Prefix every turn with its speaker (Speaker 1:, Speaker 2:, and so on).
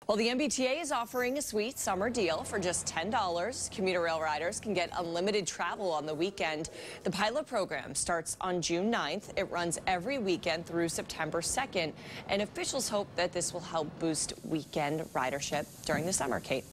Speaker 1: Well, the MBTA is offering a sweet summer deal for just $10. Commuter Rail riders can get unlimited travel on the weekend. The pilot program starts on June 9th. It runs every weekend through September 2nd, and officials hope that this will help boost weekend ridership during the summer, Kate.